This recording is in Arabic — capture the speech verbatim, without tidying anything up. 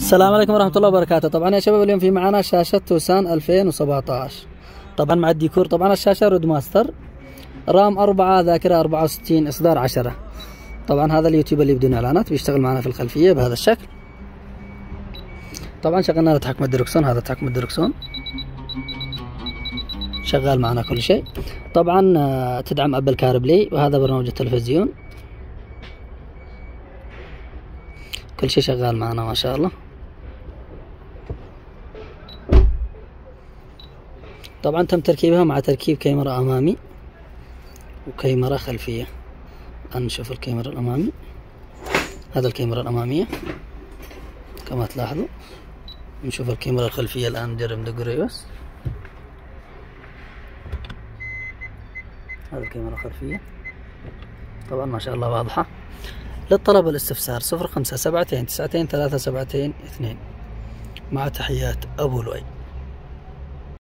السلام عليكم ورحمة الله وبركاته. طبعا يا شباب اليوم في معنا شاشة توسان ألفين وسبعة عشر، طبعا مع الديكور. طبعا الشاشة رود ماستر، رام أربعة، ذاكرة أربعة وستين، إصدار عشرة. طبعا هذا اليوتيوب اللي بدون إعلانات بيشتغل معنا في الخلفية بهذا الشكل. طبعا شغلنا له تحكم الدركسون، هذا تحكم الدركسون شغال معنا كل شيء. طبعا تدعم أبل كاربلاي، وهذا برنامج التلفزيون، كل شيء شغال معنا ما شاء الله. طبعا تم تركيبها مع تركيب كاميرا أمامي وكاميرا خلفية. الآن نشوف الكاميرا الأمامي، هذا الكاميرا الأمامية كما تلاحظوا. نشوف الكاميرا الخلفية الآن، نجرب ندق بس. هذا الكاميرا الخلفية طبعا ما شاء الله واضحة. للطلب والاستفسار صفر خمسة سبعتين تسعتين ثلاثة سبعتين اثنين. مع تحيات أبو لؤي.